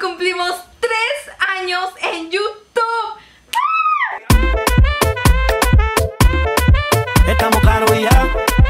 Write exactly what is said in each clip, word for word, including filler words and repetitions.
cumplimos tres años en YouTube. Estamos caros y ya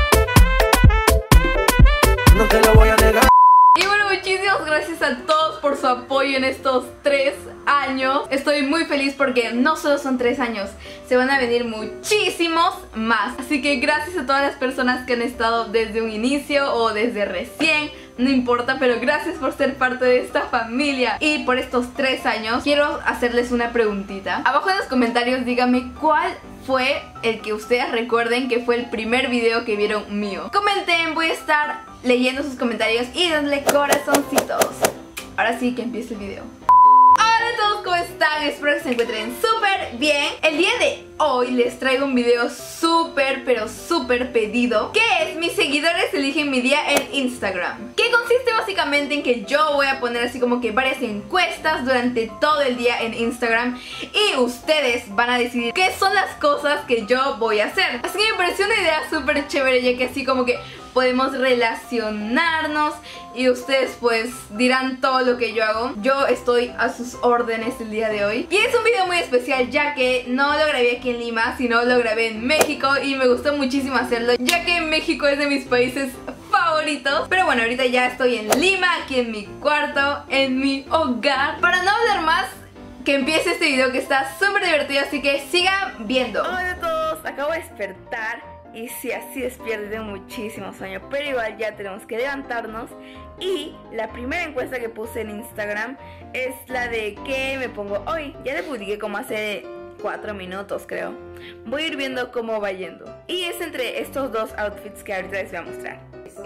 no te lo voy a negar. Y bueno, muchísimas gracias a todos por su apoyo en estos tres años. Estoy muy feliz porque no solo son tres años, se van a venir muchísimos más. Así que gracias a todas las personas que han estado desde un inicio o desde recién, no importa, pero gracias por ser parte de esta familia. Y por estos tres años quiero hacerles una preguntita. Abajo en los comentarios díganme cuál fue el que ustedes recuerden que fue el primer video que vieron mío. Comenten, voy a estar leyendo sus comentarios y denle corazoncitos. Ahora sí que empiece el video. Hola a todos, ¿cómo están? Espero que se encuentren súper bien. El día de hoy les traigo un video súper, pero súper pedido, que es mis seguidores eligen mi día en Instagram, que consiste básicamente en que yo voy a poner así como que varias encuestas durante todo el día en Instagram y ustedes van a decidir qué son las cosas que yo voy a hacer. Así que me pareció una idea súper chévere, ya que así como que podemos relacionarnos y ustedes pues dirán todo lo que yo hago. Yo estoy a sus órdenes el día de hoy. Y es un video muy especial ya que no lo grabé aquí en Lima, sino lo grabé en México y me gustó muchísimo hacerlo, ya que México es de mis países favoritos. Pero bueno, ahorita ya estoy en Lima, aquí en mi cuarto, en mi hogar. Para no hablar más, que empiece este video que está súper divertido, así que sigan viendo. Hola a todos, acabo de despertar. Y sí, así despierto muchísimo sueño, pero igual ya tenemos que levantarnos. Y la primera encuesta que puse en Instagram es la de qué me pongo hoy. Ya le publiqué como hace cuatro minutos creo. Voy a ir viendo cómo va yendo. Y es entre estos dos outfits que ahorita les voy a mostrar.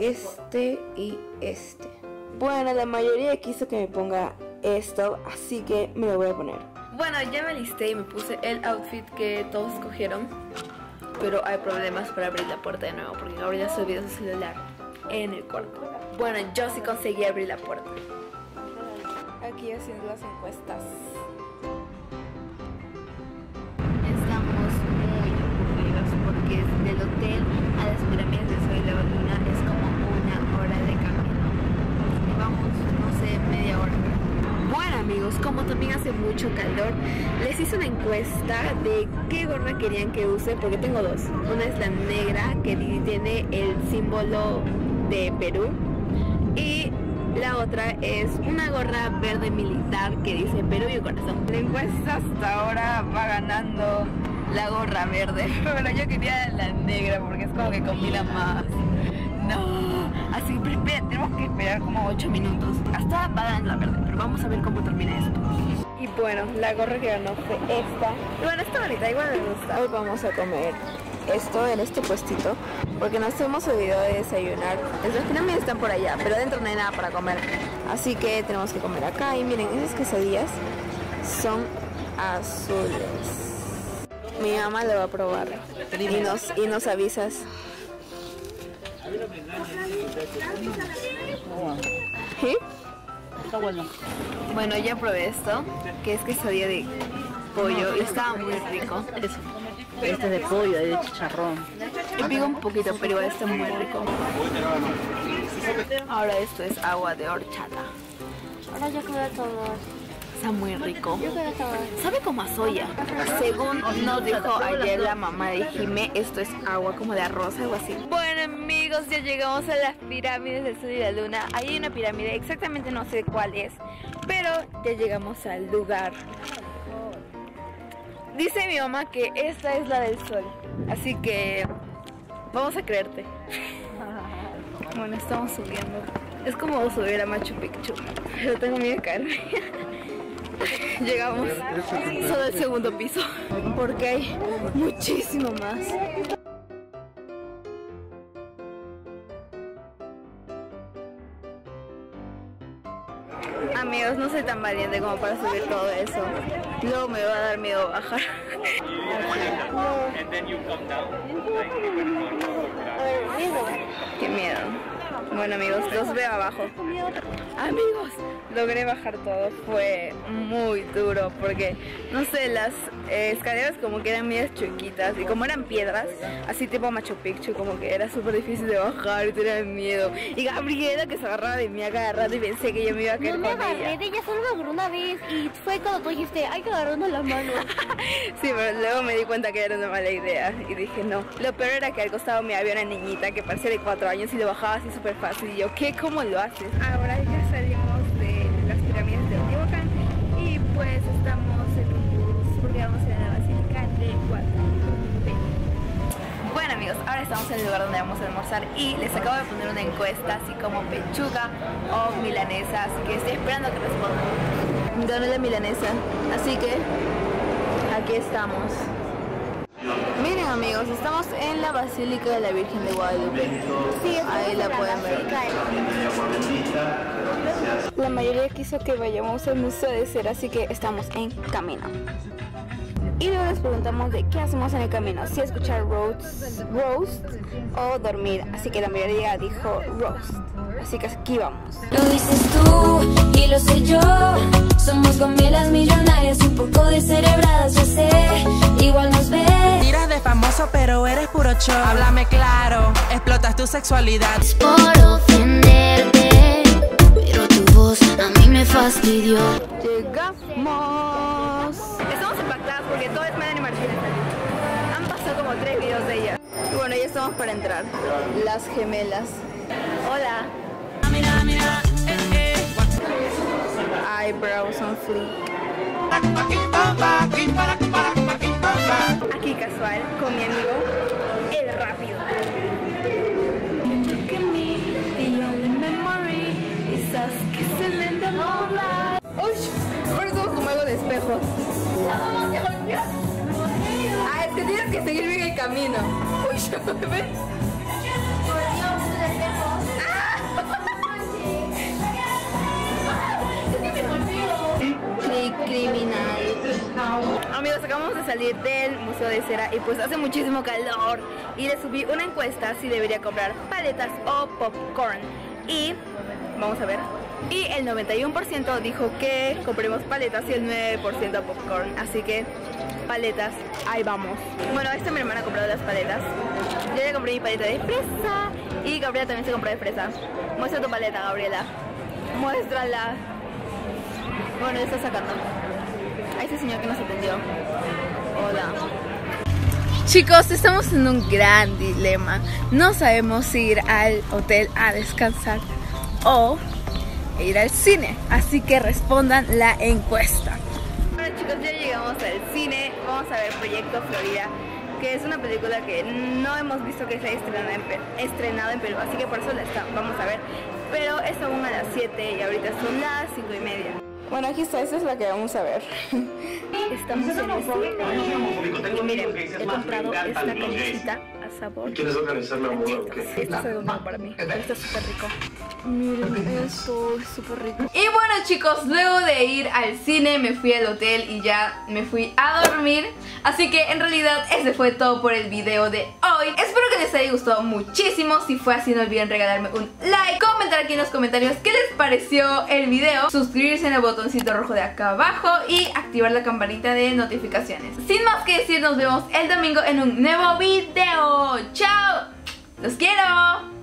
Este y este. Bueno, la mayoría quiso que me ponga esto, así que me lo voy a poner. Bueno, ya me listé y me puse el outfit que todos escogieron. Pero hay problemas para abrir la puerta de nuevo, porque ahorita se olvidó su celular en el cuarto. Bueno, yo sí conseguí abrir la puerta. Aquí haciendo las encuestas. Estamos muy aburridos porque del hotel a las pirámides de Sol y la Luna es como una hora de camino. Y vamos, no sé, media hora. Bueno amigos, como también hace mucho calor, les hice una encuesta de qué gorra querían que use, porque tengo dos. Una es la negra, que tiene el símbolo de Perú, y la otra es una gorra verde militar que dice Perú y un corazón. La encuesta hasta ahora va ganando la gorra verde, pero yo quería la negra porque es como que combina más. No, así que espera, tenemos que esperar como ocho minutos. Hasta va ganando la verde, pero vamos a ver cómo termina esto. Y bueno, la gorra que ganó fue esta. Y bueno, esta bonita, igual me gusta. Hoy vamos a comer esto en este puestito, porque nos hemos olvidado de desayunar. Las pirámides están por allá, pero adentro no hay nada para comer. Así que tenemos que comer acá. Y miren, esas quesadillas son azules. Mi mamá lo va a probar y nos, y nos avisas. ¿Sí? Está bueno. Bueno, ya probé esto, que es quesadilla de pollo y estaba muy rico. Este es de pollo, de chicharrón. Me pico un poquito, pero igual está muy rico. Ahora esto es agua de horchata. Ahora yo quiero tomar. Está muy rico. Yo quiero tomar. Sabe como a soya. Según nos dijo ayer la mamá de Jimé, esto es agua como de arroz, algo así. Bueno amigos, ya llegamos a las pirámides del Sol y la Luna. Ahí hay una pirámide, exactamente no sé cuál es, pero ya llegamos al lugar. Dice mi mamá que esta es la del sol, así que vamos a creerte. Bueno, estamos subiendo. Es como subir a Machu Picchu, pero tengo miedo de caerme. Llegamos solo al segundo piso, porque hay muchísimo más. Amigos, no soy tan valiente como para subir todo eso. Luego me va a dar miedo bajar. Qué miedo. Bueno amigos, los veo abajo. Amigos, logré bajar todo. Fue muy duro porque, no sé, las eh, escaleras como que eran medias chuequitas. Y como eran piedras, así tipo Machu Picchu, como que era súper difícil de bajar y tenía miedo. Y Gabriela que se agarraba de mí a cada rato y pensé que yo me iba a caer No me con agarré ella. de ella, solo me agarró una vez. Y fue cuando tú dijiste, hay que agarrarnos las manos. Sí, pero luego me di cuenta que era una mala idea y dije no. Lo peor era que al costado mío había una niñita que parecía de cuatro años y lo bajaba así súper fácil. Y yo, ¿qué? ¿Cómo lo haces? Ahora ya salimos de las pirámides de Teotihuacán y pues estamos en un bus porque vamos a ir a la Basílica de Guadalupe. Bueno amigos, ahora estamos en el lugar donde vamos a almorzar y les acabo de poner una encuesta así como pechuga o milanesa, así que estoy esperando que respondan. Gané la milanesa, así que aquí estamos. Miren amigos, estamos en la Basílica de la Virgen de Guadalupe. Sí, estamos Ahí la en pueden ver. Basílica de- La mayoría quiso que vayamos al Museo de Cera, así que estamos en camino. Y luego les preguntamos de qué hacemos en el camino, si escuchar roast, roast o dormir. Así que la mayoría dijo roast. Así que aquí vamos. Lo dices tú y lo sé yo. Somos gomielas millonarias y un poco descerebradas, ya sé. Igual nos ves. Tiras de famoso pero eres puro show. Háblame claro, explotas tu sexualidad. Por ofenderte, pero tu voz a mí me fastidió. Llegamos. Estamos impactadas porque todo es Melanie Martínez. Han pasado como tres videos de ella. Y bueno, ya estamos para entrar. Las gemelas. Hola. Mira, mira, eh, eh. Eyebrows on fleek. Aquí casual con mi amigo El Rápido. Uy, ahora somos como algo de espejos. Ah, es que tienes que seguir bien el camino. Uy, ¿ves? Criminal. Amigos, acabamos de salir del Museo de Cera y pues hace muchísimo calor. Y les subí una encuesta si debería comprar paletas o popcorn. Y vamos a ver. Y el noventa y uno por ciento dijo que compremos paletas y el nueve por ciento popcorn. Así que paletas, ahí vamos. Bueno, esta mi hermana ha comprado las paletas. Yo ya compré mi paleta de fresa. Y Gabriela también se compró de fresa. Muestra tu paleta, Gabriela. Muéstrala. Bueno, ya está sacando. A ese señor que nos atendió. Hola. Chicos, estamos en un gran dilema. No sabemos si ir al hotel a descansar o ir al cine. Así que respondan la encuesta. Bueno chicos, ya llegamos al cine. Vamos a ver Proyecto Florida, que es una película que no hemos visto que se haya estrenado en, Perú, estrenado en Perú, así que por eso la está, vamos a ver. Pero es aún a las siete y ahorita son las cinco y media. Bueno, aquí está, esta es la que vamos a ver. Estamos en el cine. Y miren, he comprado esta camisita a sabor. ¿Quieres organizar la moda o qué? Esto es algo nuevo para mí. Esto es súper rico. Miren, esto es súper rico. Y bueno chicos, luego de ir al cine me fui al hotel y ya me fui a dormir. Así que en realidad ese fue todo por el video de hoy. Espero que les haya gustado muchísimo. Si fue así no olviden regalarme un like, comentar aquí en los comentarios qué les pareció el video, suscribirse en el botoncito rojo de acá abajo y activar la campanita de notificaciones. Sin más que decir, nos vemos el domingo en un nuevo video. ¡Chao! ¡Los quiero!